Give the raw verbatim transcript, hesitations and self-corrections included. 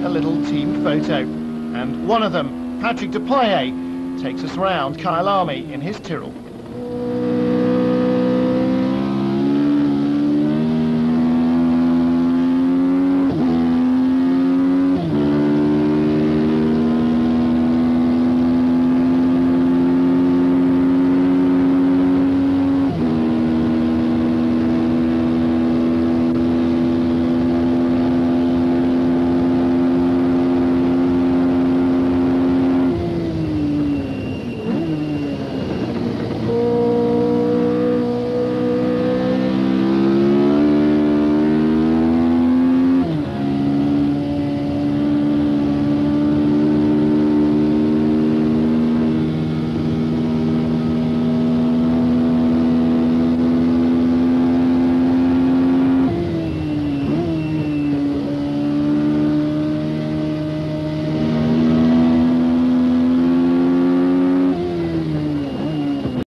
a little team photo. And one of them, Patrick Depailler, takes us round Kyalami in his Tyrrell.